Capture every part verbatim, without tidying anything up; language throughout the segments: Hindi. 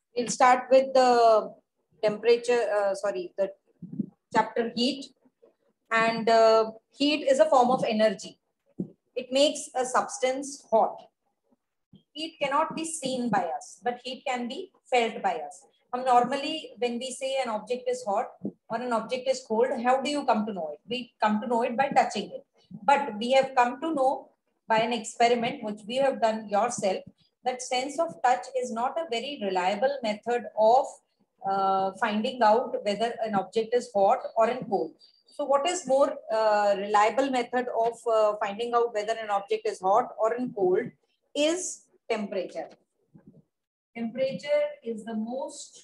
We'll start with the temperature, uh, sorry, the chapter heat. And uh, heat is a form of energy. It makes a substance hot. Heat cannot be seen by us, but heat can be felt by us. Um, normally, when we say an object is hot or an object is cold, how do you come to know it? We come to know it by touching it. But we have come to know by an experiment, which we have done yourself, that sense of touch is not a very reliable method of uh, finding out whether an object is hot or in cold. So what is more uh, reliable method of uh, finding out whether an object is hot or in cold is temperature. Temperature is the most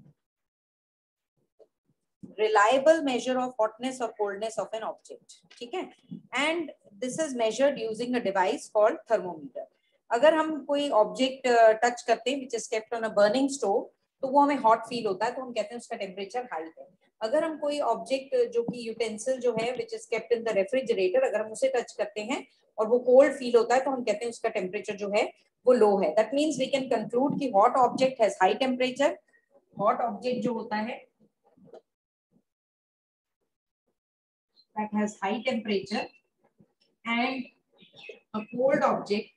reliable measure of hotness or coldness of an object. ठीक है? And this is measured using a device called thermometer. अगर हम कोई object touch करते हैं which is kept on a burning stove, तो वो हमें hot feel होता है, तो हम कहते हैं उसका temperature high है. अगर हम कोई object जो कि utensil जो है which is kept in the refrigerator, अगर हम उसे touch करते हैं और वो cold feel होता है, तो हम कहते हैं उसका temperature जो है वो low है. That means we can conclude कि hot object has high temperature. Hot object जो होता है that has high temperature, and a cold object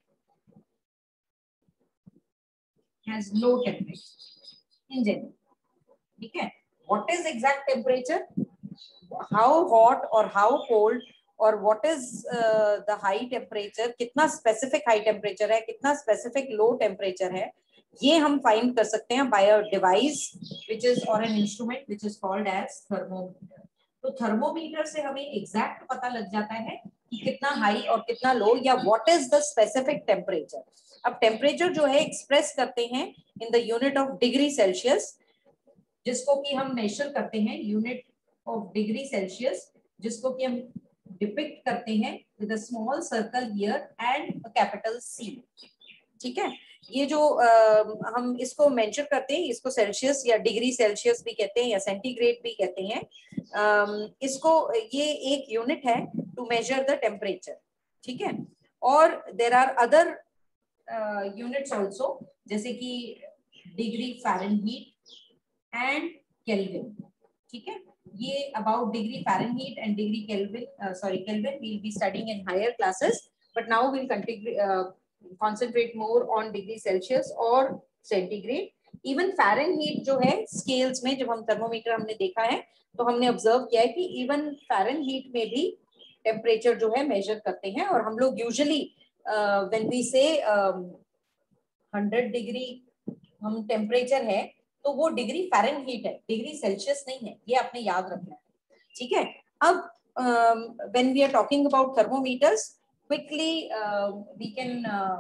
has low temperature in general. ठीक है? What is exact temperature? How hot or how cold or what is uh, the high temperature? कितना specific high temperature है, कितना specific low temperature है, ये हम find कर सकते हैं by a device which is or an instrument which is called as thermometer. तो थर्मोमीटर से हमें एग्जैक्ट पता लग जाता है कि कितना हाई और कितना लो, या what is the specific temperature. अब टेम्परेचर जो है एक्सप्रेस करते हैं in the unit of degree Celsius, जिसको कि हम मेजर करते हैं यूनिट ऑफ डिग्री सेल्सियस, जिसको कि हम डिपिक्ट करते हैं with a small circle here and a capital C. ठीक है? ये जो आ, हम इसको मेंशन करते हैं, इसको सेल्सियस या डिग्री सेल्सियस भी कहते हैं या सेंटीग्रेड भी कहते हैं. आ, इसको ये एक यूनिट है टू मेजर द टेम्परेचर. ठीक है? और there are other units also, जैसे कि डिग्री फ़ारेनहीट एंड केल्विन. ठीक है? ये about degree Fahrenheit and degree Kelvin, sorry Kelvin, we will be studying in higher classes, but now we will continue concentrate more on degree Celsius और centigrade. Even Fahrenheit जो है scales में, जब हम thermometer हमने देखा है तो हमने observe किया है कि even Fahrenheit में भी temperature जो है measure करते हैं. और हम लोग usually uh, when we say um, hundred degree हम temperature है तो वो डिग्री Fahrenheit है, डिग्री Celsius नहीं है, ये आपने याद रखना है. ठीक है? अब um, when we are talking about thermometers, quickly uh, we can uh,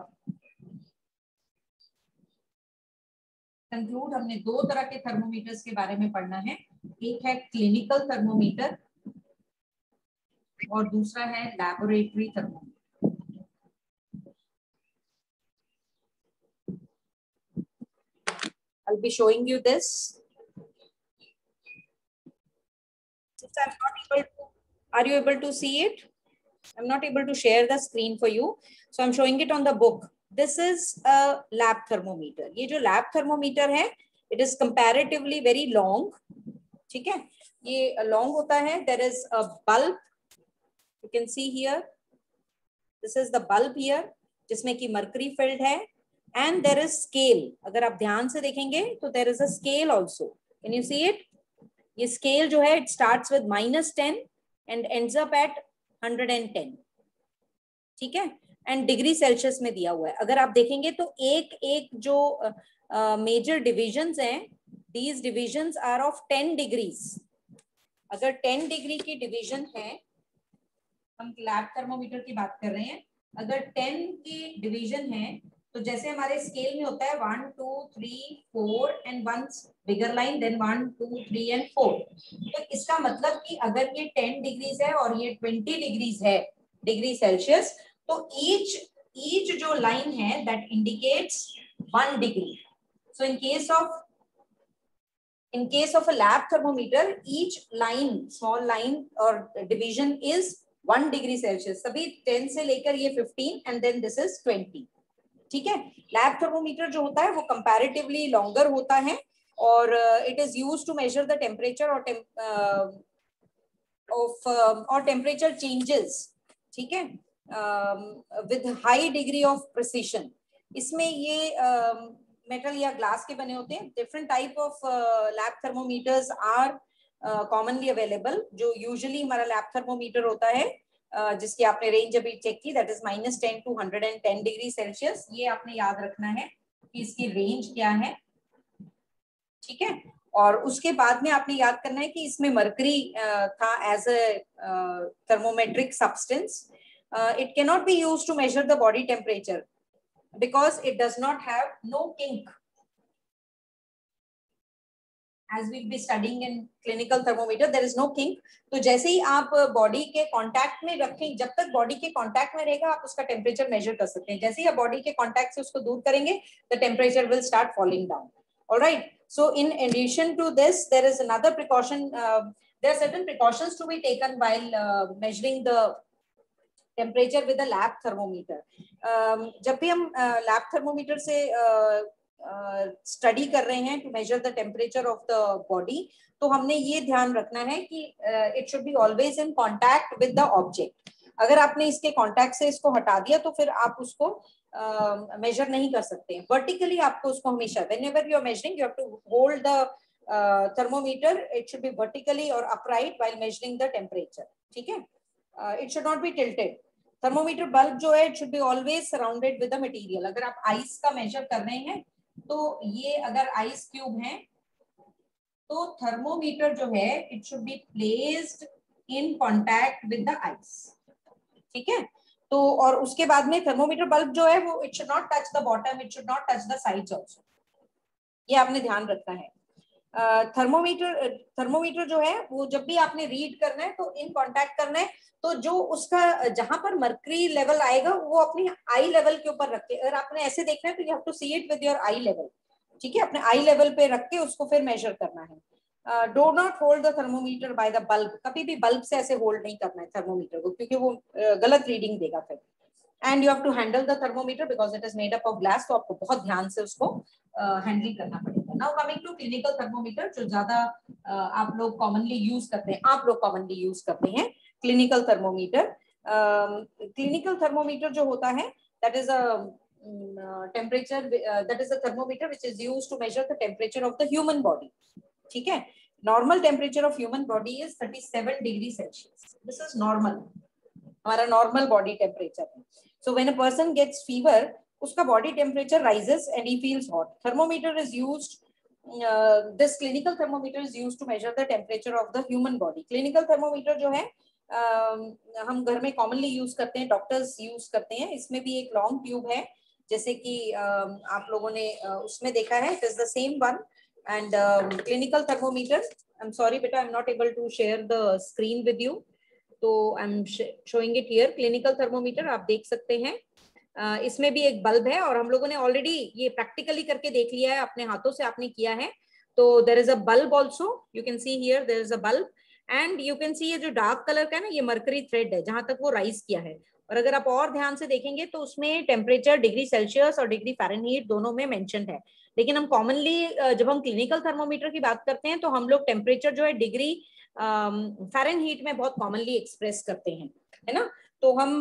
conclude. हमने दो तरह के थर्मोमीटर्स के बारे में पढ़ना है. एक है क्लिनिकल थर्मोमीटर और दूसरा है laboratory thermometer. I'll be showing you this. Since I'm not able to, are you able to see it? I'm not able to share the screen for you, so I'm showing it on the book. This is a lab thermometer. ये जो lab thermometer है, it is comparatively very long. ठीक है? ये long होता है. There is a bulb. You can see here. This is the bulb here, जिसमें कि mercury filled है. And there is scale. अगर आप ध्यान से देखेंगे, तो there is a scale also. Can you see it? ये scale जो है, it starts with minus ten and ends up at one hundred ten. ठीक है? एंड डिग्री सेल्सियस में दिया हुआ है. अगर आप देखेंगे तो एक एक जो मेजर uh, डिविजन्स हैं, these divisions are of ten degrees. अगर टेन डिग्री की डिवीजन है, हम लैब थर्मोमीटर की बात कर रहे हैं, अगर टेन की डिवीजन है तो जैसे हमारे स्केल में होता है one two three four and one bigger line, then one two three and four. तो इसका मतलब कि अगर ये टेन डिग्रीज है और ये ट्वेंटी डिग्रीज है डिग्री सेल्सियस, तो each each जो लाइन है that indicates one degree. So in case of in case of a lab thermometer, each line, small line or division is one degree Celsius. सभी ten से लेकर ये fifteen and then this is twenty. ठीक है। लैब थर्मोमीटर जो होता है वो कंपैरेटिवली लॉन्गर होता है और it is used to measure the temperature और ऑफ और टेम्परेचर चेंजेस, ठीक है, with high degree of precision. इसमें ये मेटल uh, या ग्लास के बने होते हैं। Different type of lab thermometers are commonly available. जो यूजुअली हमारा लैब थर्मोमीटर होता है uh, जिसकी आपने रेंज अभी चेक की, that is minus ten to hundred and ten degree Celsius. ये आपने याद रखना है कि इसकी रेंज क्या है, ठीक है। और उसके बाद में आपने याद करना है कि इसमें मरकरी uh, था as a thermometric substance. It can not be used to measure the body temperature because it does not have no kink, as we'll be studying in clinical thermometer, there is no kink। तो जैसे ही आप बॉडी के कांटेक्ट में रखें, जब तक बॉडी के कांटेक्ट में रहेगा आप उसका टेम्परेचर मेजर कर सकते हैं। जैसे ही आप बॉडी के कांटेक्ट से उसको दूर करेंगे the temperature will start falling down। all right, so in addition to this there is another precaution, uh, there are certain precautions to be taken while uh, measuring the temperature with a lab thermometer. जब भी हम लैब uh, थर्मोमीटर से स्टडी uh, uh, कर रहे हैं to measure the temperature of the body, तो हमने ये ध्यान रखना है कि it should be always in contact with the object. अगर आपने इसके कांटेक्ट से इसको हटा दिया तो फिर आप उसको मेजर uh, नहीं कर सकते हैं। वर्टिकली आपको उसको हमेशा, whenever you are measuring you have to hold the thermometer, it should be vertically और upright while measuring the temperature, ठीक है। It should not be tilted. Thermometer bulb जो है it should be always surrounded with the material. अगर आप आइस का मेजर कर रहे हैं तो ये अगर आइस क्यूब है तो थर्मोमीटर जो है it should be placed in contact with the ice, ठीक है। तो और उसके बाद में थर्मोमीटर बल्ब जो है वो it should not touch the bottom, it should not touch the sides also, ये आपने ध्यान रखना है। थर्मोमीटर uh, थर्मोमीटर जो है वो जब भी आपने रीड करना है तो इन कांटेक्ट करना है, तो जो उसका जहां पर मर्करी लेवल आएगा वो अपनी आई लेवल के ऊपर रख के, अगर आपने ऐसे देखना है तो you have to see it with your eye level, ठीक है। अपने आई लेवल पे रख के उसको फिर मेजर करना है। Do not hold the thermometer by the bulb, कभी भी बल्ब से ऐसे होल्ड नहीं करना है थर्मोमीटर को, क्योंकि वो uh, गलत रीडिंग देगा फिर। And you have to handle the thermometer because it is made up of glass, तो आपको बहुत ध्यान से उसको हैंडल uh, करना पड़ेगा। Now coming to clinical thermometer, जो ज्यादा uh, आप लोग कॉमनली यूज करते हैं, आप लोग कॉमनली यूज करते हैं क्लिनिकल थर्मोमीटर। क्लिनिकल थर्मोमीटर जो होता है that is a temperature, that is a thermometer which is used to measure the temperature of the human body, ठीक है। Normal temperature of human body is thirty seven degree Celsius, this is normal, हमारा नॉर्मल बॉडी टेम्परेचर है। So when a person gets fever उसका body temperature rises and he feels hot. Thermometer is used, this clinical thermometer is used to measure the temperature of the human body. Clinical thermometer जो है uh, हम घर में कॉमनली यूज करते हैं, डॉक्टर्स यूज करते हैं। इसमें भी एक लॉन्ग ट्यूब है जैसे कि uh, आप लोगों ने uh, उसमें देखा है, it is the same one. And clinical thermometer, I am sorry बेटा, I am not able to share the screen with you, तो I am showing it here. Clinical thermometer आप देख सकते हैं, uh, इसमें भी एक बल्ब है और हम लोगों ने ऑलरेडी ये प्रैक्टिकली करके देख लिया है, अपने हाथों से आपने किया है। तो there is a bulb also, you can see here there is a bulb and you can see ये जो डार्क कलर का है ना, ये मरकरी थ्रेड है जहां तक वो राइज किया है। और अगर आप और ध्यान से देखेंगे तो उसमें टेम्परेचर डिग्री सेल्सियस और डिग्री फ़ारेनहीट दोनों में मेंशन्ड है। लेकिन हम कॉमनली जब हम क्लिनिकल थर्मोमीटर की बात करते हैं तो हम लोग टेम्परेचर जो है डिग्री फ़ारेनहीट में बहुत कॉमनली एक्सप्रेस करते हैं, है ना। तो हम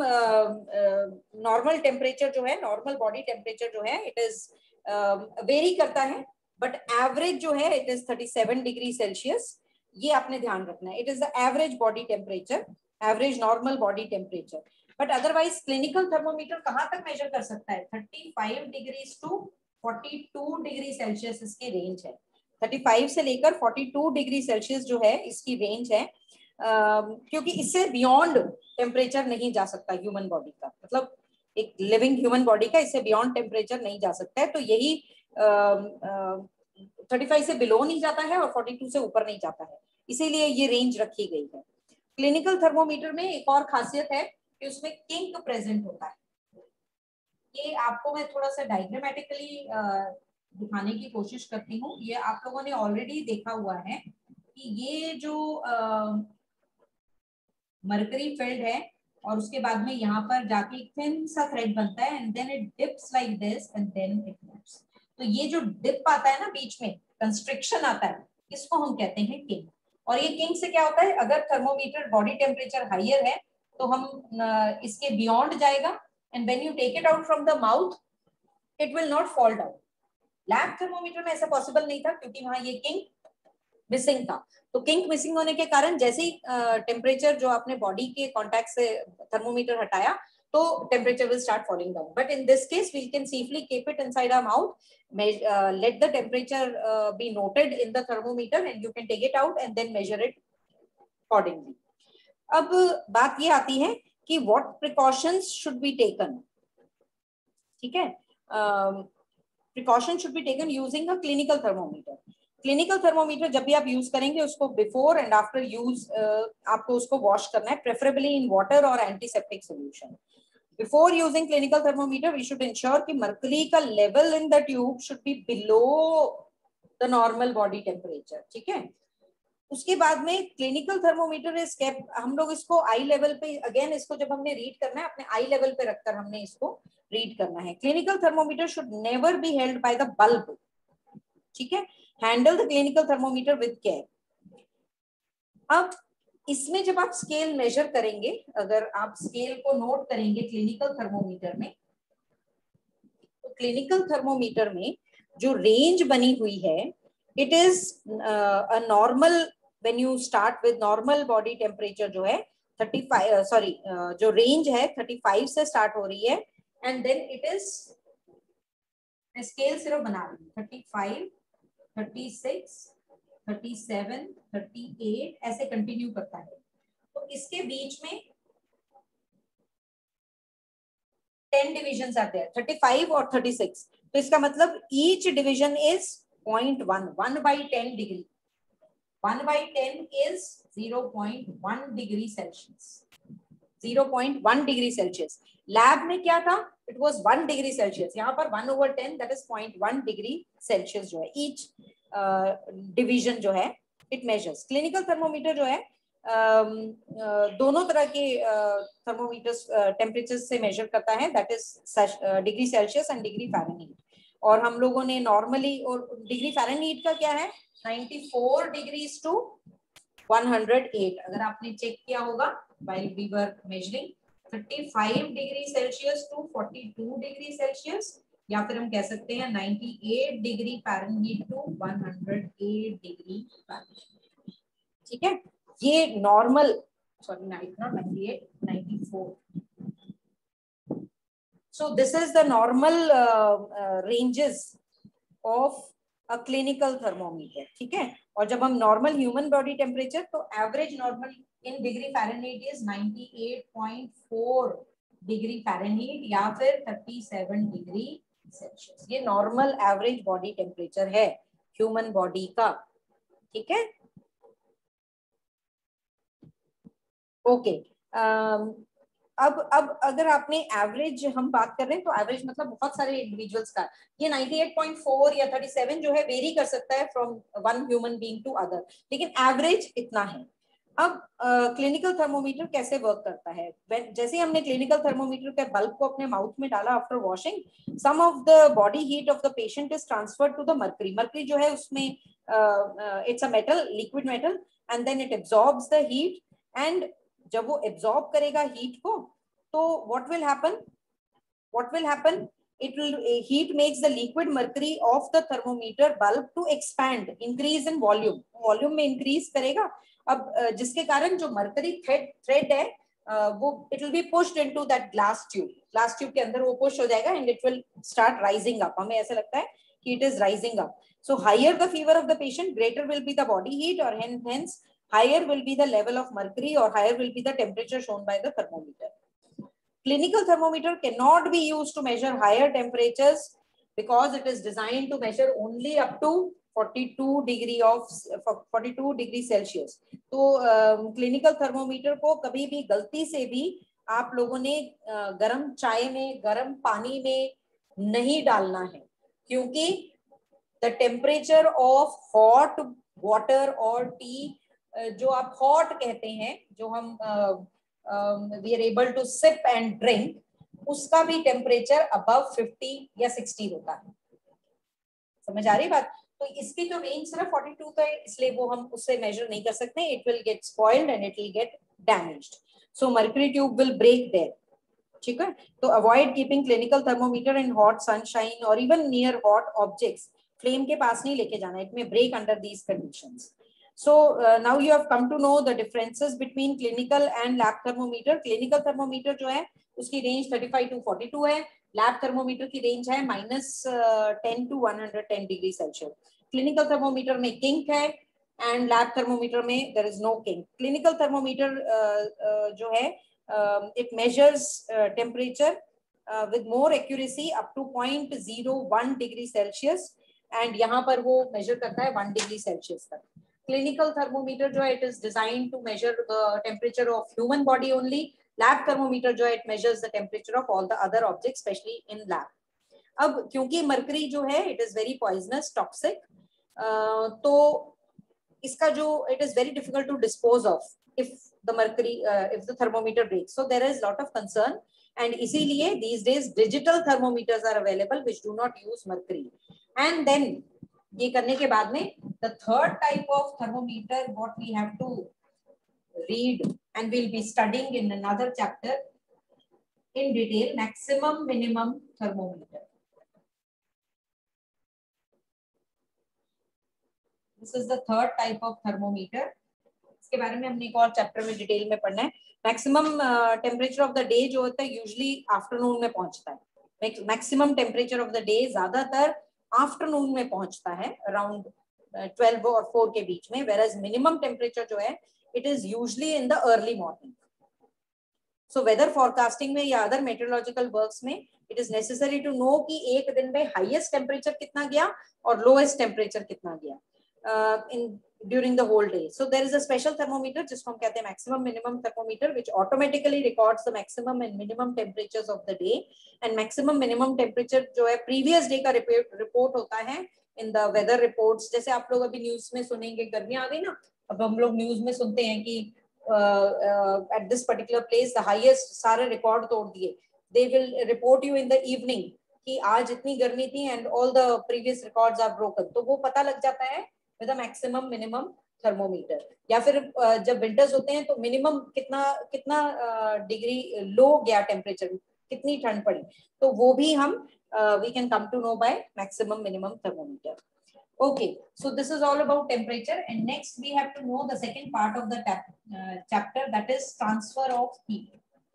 नॉर्मल uh, टेम्परेचर uh, जो है, नॉर्मल बॉडी टेम्परेचर जो है इट इज वेरी करता है, बट एवरेज जो है it is thirty seven degree Celsius, ये आपने ध्यान रखना है। It is the average body temperature, average normal body temperature. But otherwise clinical thermometer कहाँ तक मेजर कर सकता है? Thirty five degrees to forty two degree Celsius इसकी रेंज है। थर्टी फाइव से लेकर फोर्टी टू डिग्री सेल्सियस जो है इसकी रेंज है, uh, क्योंकि इससे बियॉन्ड टेम्परेचर नहीं जा सकता ह्यूमन बॉडी का, मतलब एक लिविंग ह्यूमन बॉडी का इससे बियॉन्ड टेम्परेचर नहीं जा सकता है। तो यही थर्टी फाइव से बिलो नहीं जाता है और फोर्टी टू से ऊपर नहीं जाता है, इसीलिए ये रेंज रखी गई है। क्लिनिकल थर्मोमीटर में एक और खासियत है कि उसमें किंक प्रेजेंट होता है। ये आपको मैं थोड़ा सा डायग्रामेटिकली दिखाने की कोशिश करती हूँ। ये आप लोगों ने ऑलरेडी देखा हुआ है कि ये जो मरकरी फील्ड है और उसके बाद में यहाँ पर जाके एक थिन सा थ्रेड बनता है and then it dips like this and then it moves. तो ये जो डिप आता है ना बीच में, कंस्ट्रिक्शन आता है, इसको हम कहते हैं किंक। और ये किंक से क्या होता है, अगर थर्मोमीटर बॉडी टेम्परेचर हाइयर है तो हम इसके बियॉन्ड जाएगा and when you take it out from the mouth it will not fall down. Lab thermometer में ऐसा पॉसिबल नहीं था क्योंकि वहां ये किंक मिसिंग था। तो किंक मिसिंग होने के कारण जैसे ही टेम्परेचर जो आपने बॉडी के कांटेक्ट से थर्मोमीटर हटाया तो temperature will start falling down. But in this case we can safely keep it inside our mouth, let the temperature be noted in the thermometer and you can take it out and then measure it accordingly. अब बात ये आती है कि what precautions should be taken. ठीक है, precaution should be taken using a clinical thermometer. Clinical thermometer जब भी आप यूज करेंगे उसको बिफोर एंड आफ्टर यूज आपको उसको वॉश करना है, प्रेफरेबली इन वाटर और antiseptic solution. Before using clinical thermometer we should ensure कि मर्करी का level in the tube should be below the normal body temperature. ठीक है, उसके बाद में क्लिनिकल थर्मोमीटर इज केप्ट, हम लोग इसको आई लेवल पे, अगेन इसको जब हमने रीड करना है अपने आई लेवल पे रखकर हमने इसको रीड करना है। Clinical thermometer should never be held by the bulb. ठीक है, handle the clinical thermometer with care. अब इसमें जब आप स्केल मेजर करेंगे, अगर आप स्केल को नोट करेंगे क्लिनिकल थर्मोमीटर में, तो क्लिनिकल थर्मोमीटर में जो रेंज बनी हुई है it is a normal, when you start with normal body temperature जो है थर्टी फाइव, सॉरी जो रेंज है थर्टी फाइव से स्टार्ट हो रही है and then it is, scale सिर्फ बना रही हूँ, thirty five, thirty six, thirty seven, thirty eight ऐसे कंटिन्यू करता है। तो इसके बीच में टेन डिविजन आते हैं, थर्टी फाइव और थर्टी सिक्स। तो इसका मतलब each division is point one, one by ten degree, one by ten is zero point one degree Celsius, zero point one degree Celsius. Lab में क्या था, it was one degree Celsius, यहाँ पर one over ten that is point one degree Celsius जो है ईच डिवीजन जो है इट मेजर्स। क्लिनिकल थर्मोमीटर जो है uh, uh, दोनों तरह के थर्मोमीटर्स टेम्परेचर से मेजर करता है, that is degree Celsius and degree Fahrenheit. और हम लोगों ने नॉर्मली, और डिग्री फ़ारेनहीट का क्या है, ninety four degrees to one hundred eight. अगर आपने चेक किया होगा while we were measuring, thirty five degree Celsius to forty two degree Celsius, या फिर हम कह सकते हैं ninety eight degree Fahrenheit to one hundred eight degree Fahrenheit. ठीक है, ये normal, sorry not ninety eight, ninety four. So this is the normal uh, uh, ranges of a clinical thermometer. ठीक है, और जब हम नॉर्मल ह्यूमन बॉडी टेम्परेचर, तो average normal in degree Fahrenheit is ninety eight point four degree Fahrenheit या फिर थर्टी सेवन डिग्री सेल्सियस। ये नॉर्मल एवरेज बॉडी टेम्परेचर है ह्यूमन बॉडी का। ठीक है, ओके okay. um, अब अब अगर आपने एवरेज हम बात कर रहे हैं, तो एवरेज मतलब बहुत सारे इंडिविजुअल्स का, ये नाइंटी एट पॉइंट फोर या थर्टी सेवन जो है वेरी कर सकता है from one human being to other, लेकिन एवरेज इतना है। अब क्लिनिकल uh, थर्मोमीटर कैसे वर्क करता है, जैसे हमने क्लिनिकल थर्मोमीटर के बल्ब को अपने माउथ में डाला after washing, some of the body heat of the patient is transferred to the mercury. Mercury जो है उसमें it's a metal, liquid metal, and then it absorbs the heat, and जब वो एब्जॉर्ब करेगा हीट को, तो what will happen, what will happen it will, heat makes the liquid mercury of the thermometer bulb to expand, increase in volume, volume में इंक्रीज करेगा। अब जिसके कारण जो मर्करी थ्रेड थ्रेड है वो it will be pushed into that glass tube, glass tube के अंदर वो पुश हो जाएगा and it will start rising up. हमें ऐसा लगता है कि it is rising up. So higher the fever of the patient, greater will be the body heat, और hence higher will be the level of mercury, or higher will be the temperature shown by the thermometer. Clinical thermometer cannot be used to measure higher temperatures because it is designed to measure only up to forty-two degree of forty-two degree Celsius. तो क्लिनिकल uh, थर्मोमीटर को कभी भी गलती से भी आप लोगों ने uh, गर्म चाय में, गर्म पानी में नहीं डालना है, क्योंकि the temperature of hot water or tea, जो आप हॉट कहते हैं, जो हम we are able to sip and drink, उसका भी टेम्परेचर अबव फिफ्टी या सिक्सटी होता है। समझ आ रही बात? तो इसकी तो रेंज सिर्फ फोर्टी टू का है, इसलिए वो हम उससे मेजर नहीं कर सकते, it will get spoiled and it will get damaged, so mercury tube will break there. ठीक है, तो avoid keeping clinical thermometer in hot sunshine और even near hot objects, flame के पास नहीं लेके जाना, it may break under these conditions. So uh, now you have come to know the differences between clinical and lab thermometer. Clinical thermometer जो है उसकी range thirty five to forty two है, लैब थर्मोमीटर की रेंज है minus ten to one hundred ten degree Celsius. Clinical thermometer में किंक है एंड लैब थर्मोमीटर में there is no kink. Clinical thermometer जो है it measures temperature with more accuracy up to point zero one degree Celsius, and यहाँ पर वो मेजर करता है वन डिग्री सेल्सियस तक। क्लिनिकल थर्मोमीटर जो है it is design to measure the temperature of human body only. Lab thermometer जो है it measures the temperature of all the other object, specially in lab. अब क्योंकि मर्करी जो है it is very poisonous toxic, तो इसका जो it is very difficult to dispose of if the mercury if the thermometer breaks, so there is lot of concern, and इसीलिए these days digital thermometers are available which do not use mercury. And then ये करने के बाद में the third type of thermometer what we have to read and we'll be studying in another chapter in detail, maximum minimum thermometer. This is the third type of thermometer. इसके बारे में हमने एक और चैप्टर में डिटेल में पढ़ना है। Maximum temperature of the day जो होता है यूजुअली आफ्टरनून में पहुंचता है। Maximum temperature of the day ज्यादातर आफ्टरनून में पहुंचता है, अराउंड ट्वेल्व और फोर के बीच में, whereas मिनिमम टेम्परेचर जो है it is usually in the early morning. So weather forecasting में या other meteorological works में it is necessary to know कि एक दिन में highest temperature कितना गया और lowest temperature कितना गया uh, in during the whole day. So there is a special thermometer जिसको हम कहते हैं maximum minimum thermometer, which automatically records the maximum and minimum temperatures of the day, and maximum minimum temperature जो है previous day का report होता है in the weather reports। जैसे आप लोग अभी न्यूज में सुनेंगे गर्मी आ गई ना, अब हम लोग न्यूज में सुनते हैं कि at this particular place the highest, सारे रिकॉर्ड तोड़ दिए, they will report you in the evening कि आज इतनी गर्मी थी and all the previous records are broken, तो वो पता लग जाता है with the maximum minimum thermometer. या फिर uh, जब विंटर्स होते हैं तो मिनिमम कितना कितना डिग्री लो गया टेम्परेचर, कितनी ठंड पड़ी, तो वो भी हम we can come to know by maximum minimum thermometer. Okay, so this is all about temperature, and next we have to know the second part of the tap, uh, chapter, that is transfer of heat.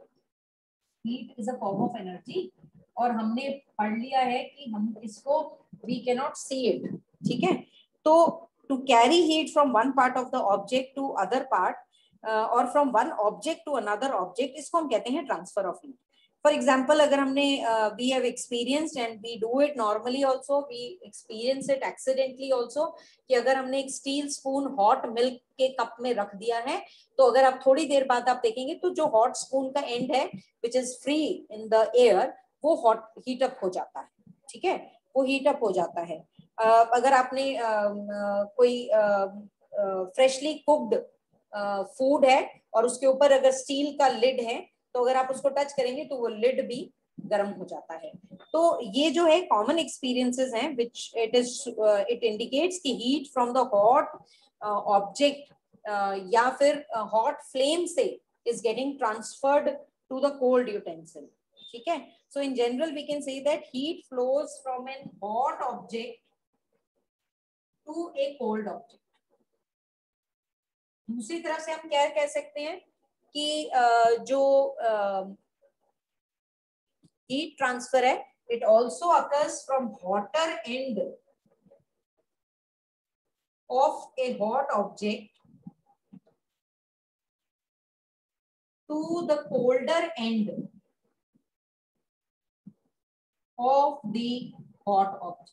Heat is a form of energy, और हमने पढ़ लिया है कि हम इसको we cannot see it, ठीक है? तो to carry heat from one part of the object to other part uh, or from one object to another object, इसको हम कहते हैं transfer of heat. For example, अगर हमने uh, we have experienced and we do it normally also, we experience it accidentally also, कि अगर हमने एक स्टील स्पून हॉट मिल्क के कप में रख दिया है, तो अगर आप थोड़ी देर बाद आप देखेंगे तो जो हॉट स्पून का एंड है which is free in the air, वो हॉट हीट अप हो जाता है, ठीक है, वो हीट अप हो जाता है। uh, अगर आपने uh, uh, कोई फ्रेशली कुक्ड फूड है और उसके ऊपर अगर स्टील का लिड है, तो अगर आप उसको टच करेंगे तो वो लिड भी गर्म हो जाता है। तो ये जो है कॉमन एक्सपीरियंसेस हैं which it is uh, it indicates कि heat from the hot uh, object uh, या फिर hot flame से is getting transferred to the cold utensil, ठीक है। So in general we can say that heat flows from an hot object to a cold object। दूसरी तरफ से हम क्या कह सकते हैं कि uh, जो uh, heat transfer है, it also occurs from hotter end of a hot object to the colder end of the hot object,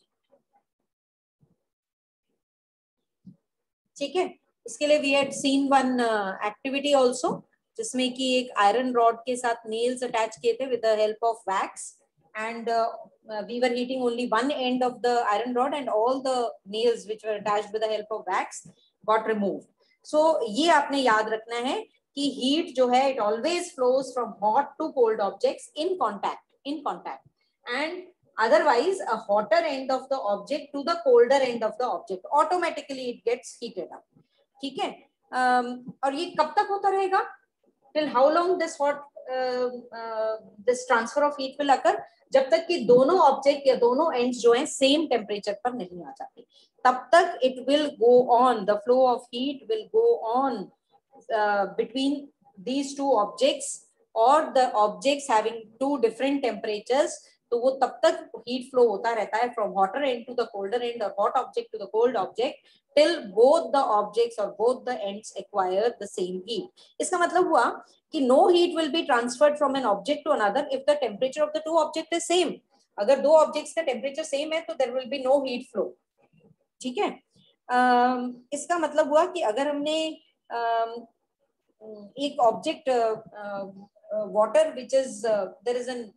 ठीक है। इसके लिए we had seen one uh, activity also, जिसमें कि एक आयरन रॉड के साथ नेल्स अटैच किए थे with the help of wax, and we were heating only one end of the iron rod and all the nails which were attached with the help of wax got removed. So ये आपने याद रखना है कि हीट जो है it always flows from hot to cold objects in contact in contact and otherwise a hotter end of the object to the colder end of the object automatically it gets heated up. ठीक है, um, और ये कब तक होता रहेगा? till how long this hot uh, uh, this transfer of heat will occur? जब तक कि दोनों ऑब्जेक्ट या दोनों एंड्स जो हैं सेम टेम्परेचर पर नहीं आ जाते, तब तक it will go on, the flow of heat will go on between these two objects or the objects having two different temperatures. तो वो तब तक हीट फ्लो होता रहता है from hotter end to the colder end और hot object to the cold object till both the objects or both the ends acquire the same heat. इसका मतलब हुआ कि no heat will be transferred from an object to another if the temperature of the two objects is same. अगर दो ऑब्जेक्ट्स का टेम्परेचर सेम है तो there will be no heat flow. ठीक है, uh, इसका मतलब हुआ कि अगर हमने uh, एक object water which is there is an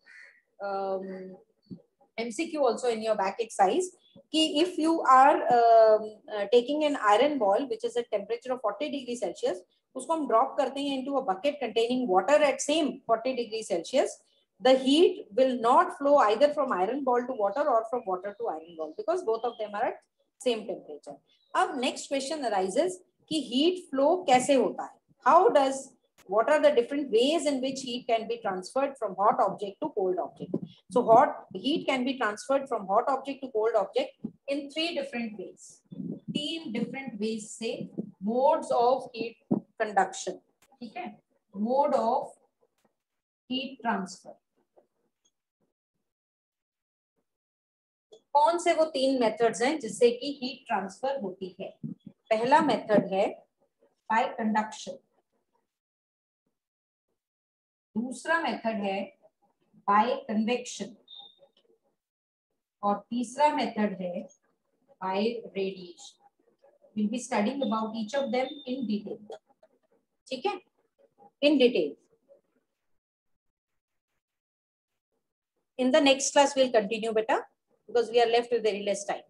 M C Q also in your back exercise कि if you are uh, uh, taking an iron ball which is at temperature of forty degrees Celsius, उसको हम drop करते हैं into a bucket containing water at same forty degrees Celsius, the heat will not flow either from iron ball to water or from water to iron ball because both of them are at same temperature. अब next question arises कि heat flow कैसे होता है? How does what are the different ways in which heat can be transferred from hot object to cold object? So hot heat can be transferred from hot object to cold object in three different ways. तीन different ways से modes of heat conduction. ठीक है, mode of heat transfer. कौन से वो तीन मेथड्स हैं जिससे कि हीट ट्रांसफर होती है? पहला मेथड है by conduction, दूसरा मेथड है by convection और तीसरा मेथड है by radiation. We'll be studying about each of them in detail. ठीक है, in detail. In the next class we'll continue, beta, because we are left with very less time.